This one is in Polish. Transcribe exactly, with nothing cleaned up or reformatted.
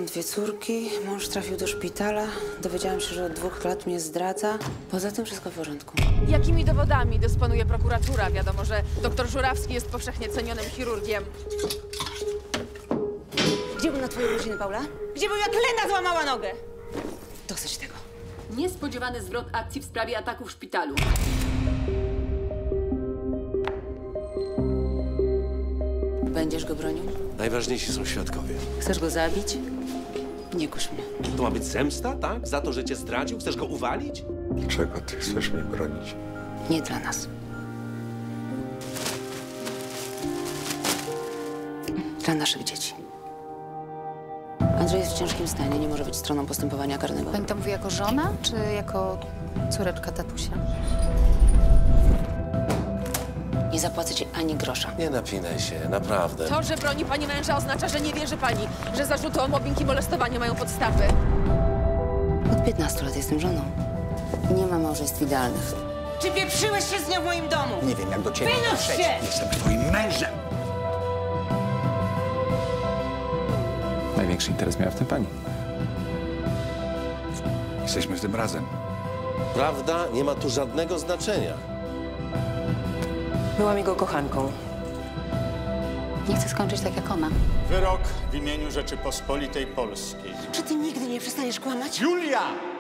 Mam dwie córki, mąż trafił do szpitala. Dowiedziałam się, że od dwóch lat mnie zdradza. Poza tym wszystko w porządku. Jakimi dowodami dysponuje prokuratura? Wiadomo, że doktor Żurawski jest powszechnie cenionym chirurgiem. Gdzie był na twoje urodziny, Paula? Gdzie był, jak Lena złamała nogę? Dosyć tego. Niespodziewany zwrot akcji w sprawie ataku w szpitalu. Będziesz go bronił? Najważniejsi są świadkowie. Chcesz go zabić? Nie kuś mnie. To ma być zemsta, tak? Za to, że cię zdradził? Chcesz go uwalić? Czego ty chcesz mnie bronić? Nie dla nas. Dla naszych dzieci. Andrzej jest w ciężkim stanie, nie może być stroną postępowania karnego. Pani to mówi jako żona, czy jako córeczka tatusia? Nie zapłacę ci ani grosza. Nie napinaj się, naprawdę. To, że broni pani męża, oznacza, że nie wierzy pani, że zarzuty o mobbing i molestowanie mają podstawy. Od piętnastu lat jestem żoną. Nie ma małżeństw idealnych. Czy pieprzyłeś się z nią w moim domu? Nie wiem, jak do ciebie Wynoś dotrzeć. się! Jestem twoim mężem. Największy interes miała w tym pani. Jesteśmy w tym razem. Prawda nie ma tu żadnego znaczenia. Byłam jego kochanką. Nie chcę skończyć tak jak ona. Wyrok w imieniu Rzeczypospolitej Polskiej. Czy ty nigdy nie przestaniesz kłamać? Julia!